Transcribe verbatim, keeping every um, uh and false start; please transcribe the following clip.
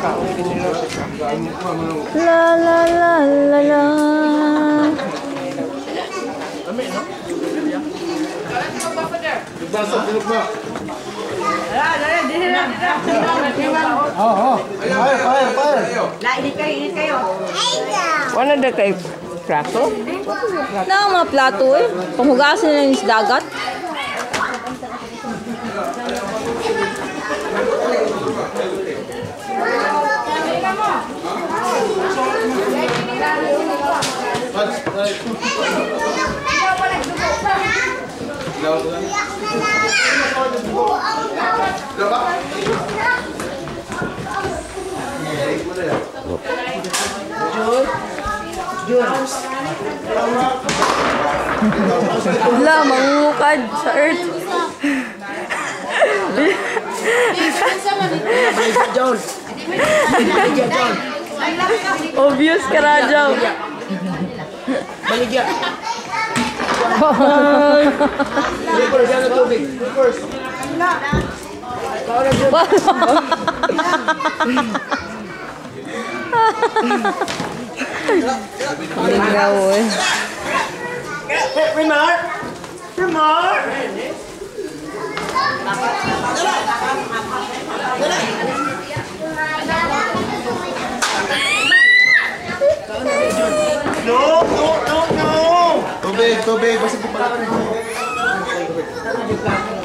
La la la la la. Oh, oh. Fire, fire, fire. Init kayo, init kayo. Ano na kayo? Plato? Na, mga plato eh. Panghugasin nila yung dagat. Wala, mangungukad sa earth. Obvious ka na, Jow. Baligya. Reverse, yan ang tubig. Reverse. Lingaw eh. Rimar! Rimar! No, no, no, no! Tubig, tubig. Basta di pala.